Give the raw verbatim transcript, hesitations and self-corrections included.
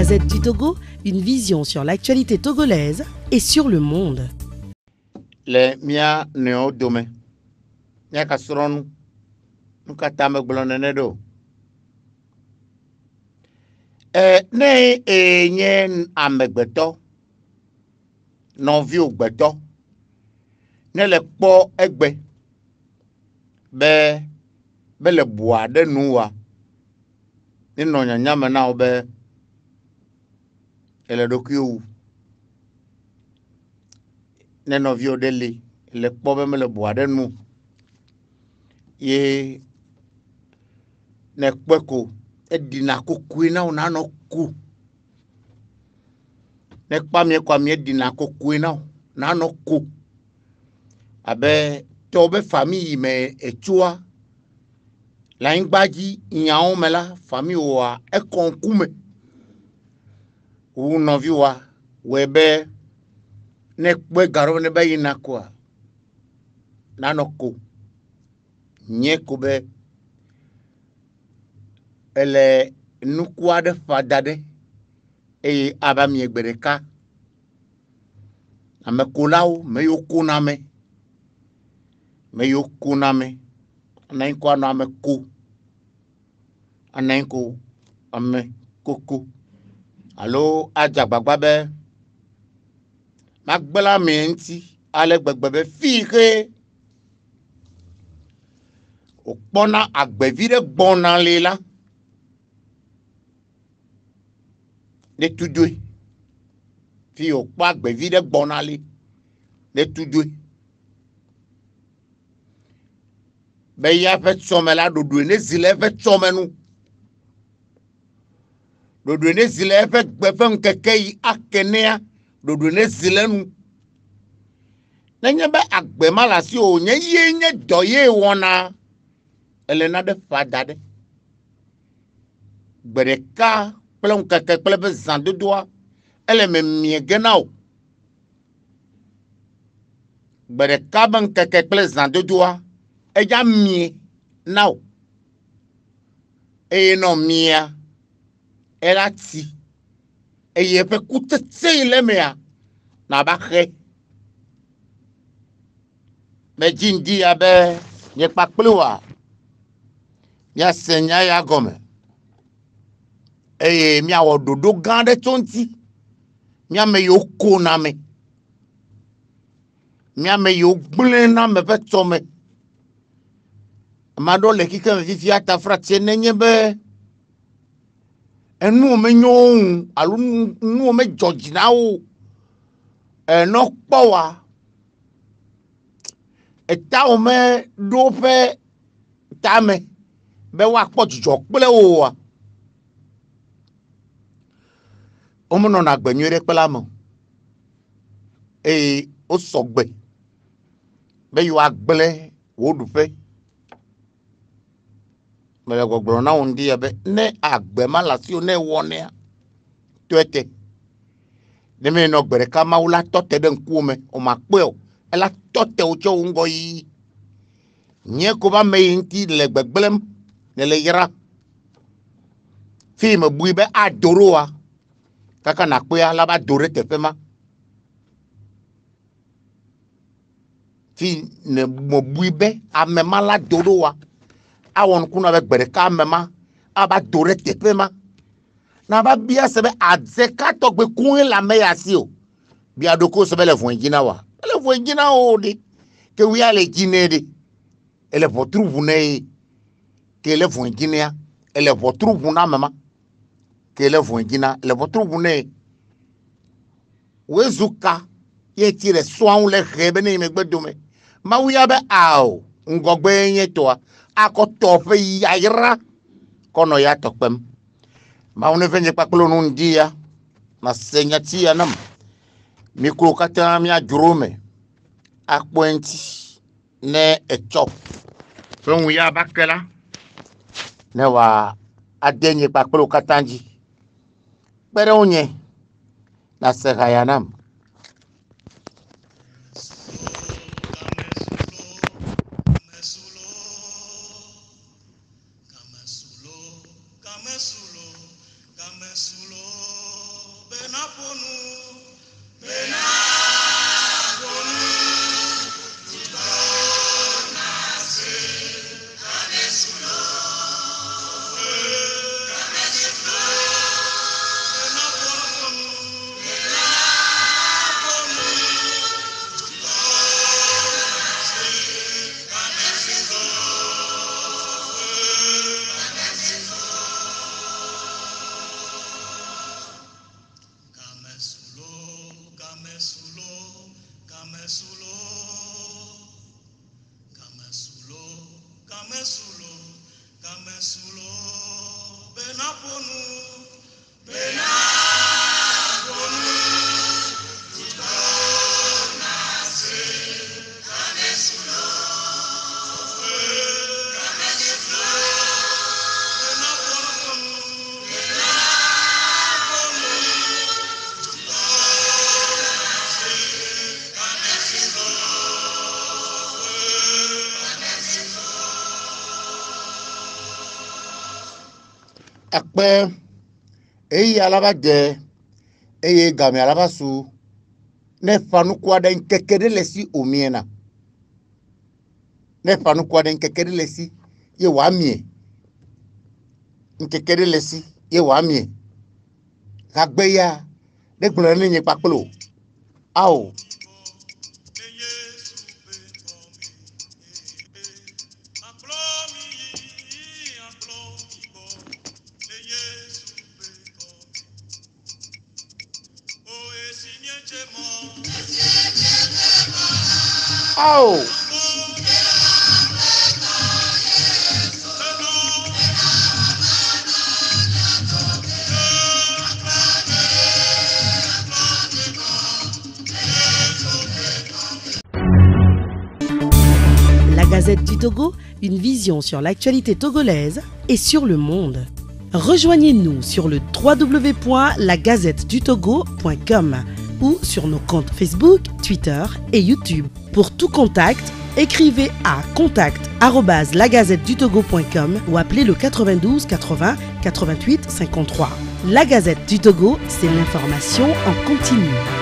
Gazette du Togo, une vision sur l'actualité togolaise et sur le monde. Le mia neo dome. Nya kasronu. Nuka tame glonene do. Eh ne e nye amegbeto. Non vi ogbeto. Ne le po egbe. Be be le boa de nuwa. Ni no nya nyame na obe. Ele dokiu. Ne no vi odeli. Le po be me le boa de nu. Ye ne kweko edina kokui na una no ku. Ne kpa mi kwa mi edina kokui na na no ku. Abe tobe famille me etua la ingbaji nyaon mela famille wa e konkume. U no viwa webe ne kwe garo ne be ina kwa. Na no ku. Nye kube ele nukwa de fadade e abami egbereka ame kolao me yo kuname me yo kuname anain ko na ame ko anain ko ame koko alo ajagbagba be magbela mi nti ale gbegbe be fike opona agbevire gbona lela de tudwe fi opa agbevire gbona le de tudwe be ya fe tsome la dodo ne zile fe tsome nu dodo ne zile fe gbefe nkeke yi akenea dodo ne zile nu nenye be agbe malasi o nye ye nye doye wona elena de fada de gbereka plon keke plebe zandodoa ele me miegenao gbereka ban keke ple zandodoa eja mie now e no mia elati e ye pe kutetse ile mea na ba khe me jindi abe ye pakplewa ya senya ya gome eye mi awo dodo gande tonti mi ame yo kona me mi ame yo gblena me fe tsome amado le kike me fifi ata fratie nenye be enu me nyon alu nu me jojina o e no powa eta o me do fe tame be wa po jojo pele o wa o mo no na gbenwere pela mo e o sogbe be yo agble wo du fe me le gogoro na undi ya be ne agbe malasi o ne wone twete ne me no gbere ka maula tote de nkume o ma pe o ela tote o cho ngo yi nye ko ba me nti le gbegblem ne le yira fi me bui be adoroa kaka na pe ala ba dore te pema fi ne mo bui be amema la doroa awon kuna be gbere ka amema aba dore te pema na ba bia se be adze to gbe kun la me ya si o bia doko se be le fun jina wa le fun jina o de ke wi ale jine de ele votru vune ke le fun jina ele votru vuna mama ke le fun jina le votru vune wezuka ye ti le soan le rebe ne me gbedome ma wi abe ao ngogbe yen to akoto fe yayra kono ya tokpem ma une venye paklo nu ndia na senya tia nam mikro kata mi ajurome akpoenti ne echo fun wi abakela ne wa adenye paklo katanji pere onye na sekayanam Kamesulo, Kamesulo, Akpe eyi alaba de eye game alaba su ne fanu kwada nkekere lesi omiena ne fanu kwada nkekere lesi ye wamie nkekere lesi ye wamie kagbe ya de gboro ni yin papolo awo Oh. La Gazette du Togo, une vision sur l'actualité togolaise et sur le monde. Rejoignez-nous sur le w w w point la gazette du togo point com ou sur nos comptes Facebook, Twitter et YouTube. Pour tout contact, écrivez à contact arobase la gazette du togo point com ou appelez le quatre-vingt-douze quatre-vingts quatre-vingt-huit cinquante-trois. La Gazette du Togo, c'est l'information en continu.